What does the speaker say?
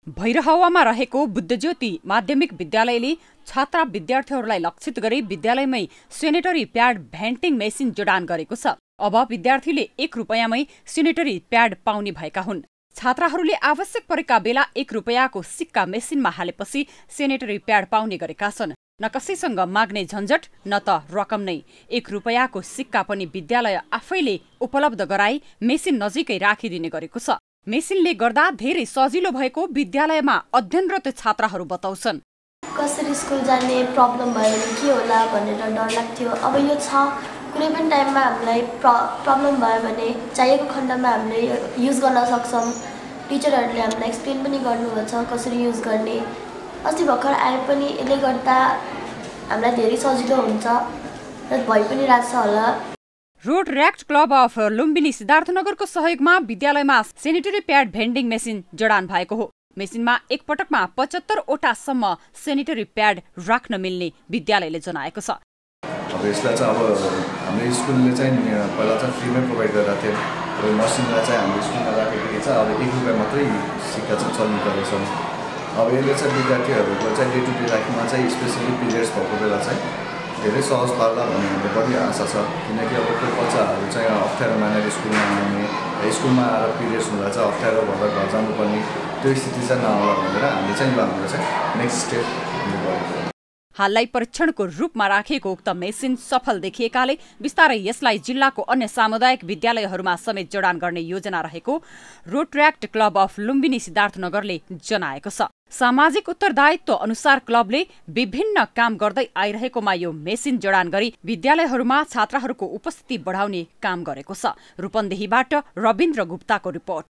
भैरहवामा रहेको बुद्धज्योति माध्यमिक विद्यालयले छात्रा विद्यार्थीहरूलाई लक्षित गरी विद्यालयमै सेनेटरी प्याड भेन्टिङ मेसिन जडान गरेको छ। अब विद्यार्थीले 1 रुपैयाँमै सेनेटरी प्याड पाउने भएका हुन्। छात्राहरूले आवश्यक परेका बेला 1 रुपैयाँको सिक्का मेसिनमा हालेपछि सेनेटरी प्याड पाउने गरेका छन्। न कसैसँग माग्ने झन्झट न त रकम नै। 1 रुपैयाँको सिक्का पनि विद्यालय आफैले उपलब्ध गराई मेसिन नजिकै राखिदिने गरेको छ। मेसिनले गर्दा धेरै सजिलो भएको विद्यालयमा अध्ययनरत छात्राहरू बताउँछन्। कसरी स्कुल जाने प्रब्लम भयो भने के होला भनेर डर लाग्थ्यो। अब यो छ, कुनै पनि टाइममा हामीलाई प्रब्लम भयो भने चाहिएको खण्डमा हामीले युज गर्न सक्छौँ। टिचरहरूले हामीलाई एक्सप्लेन पनि गर्नुहुन्छ कसरी युज गर्ने। अस्ति भर्खर आए पनि यसले गर्दा हामीलाई धेरै सजिलो हुन्छ र भइ पनि रहेछ होला। रोटरयाक्ट क्लब अफ लुम्बिनी सिद्धार्थनगरको सहयोगमा विद्यालयमा सेनेटरी प्याड भेन्डिङ मेसिन जडान भएको हो। मेसिनमा एक पटकमा 75 वटासम्म सेनेटरी प्याड राख्न मिल्ने विद्यालयले जनाएको छ। अब यसलाई चाहिँ हाम्रो स्कुलले चाहिँ पहिला चाहिँ फ्रीमै प्रोभाइड गरेको थियो। र मसिनलाई चाहिँ हाम्रो स्कुलमा राखेको छ। अब 1 रुपैयाँ मात्रै सिक्का चाहिँ चल्ने गरेको छ। अब यसले चाहिँ विद्यार्थीहरूको चाहिँ डे टु डे लाइफमा चाहिँ स्पेसली पिरियड्स भएको बेला चाहिँ धेरै सहज लाग्ला भन्ने हाम्रो बढी आशा छ। किनकि अब कोही बच्चाहरू चाहिँ अप्ठ्यारो मानेर स्कुलमा आउने, स्कुलमा आएर पिरियड्स हुँदा चाहिँ अप्ठ्यारो भएर घर जानुपर्ने त्यो स्थिति चाहिँ नहोला भनेर हामीले चाहिँ यो हाम्रो चाहिँ नेक्स्ट स्टेप गर्छौँ। हाललाई परीक्षणको रूपमा राखेको उक्त मेसिन सफल देखिएकाले बिस्तारै यसलाई जिल्लाको अन्य सामुदायिक विद्यालयहरूमा समेत जडान गर्ने योजना रहेको रोटरयाक्ट क्लब अफ लुम्बिनी सिद्धार्थनगरले जनाएको छ। सामाजिक उत्तरदायित्व अनुसार क्लबले विभिन्न काम गर्दै आइरहेकोमा यो मेसिन जडान गरी विद्यालयहरूमा छात्राहरूको उपस्थिति बढाउने काम गरेको छ। रूपन्देहीबाट रविन्द्र गुप्ताको रिपोर्ट।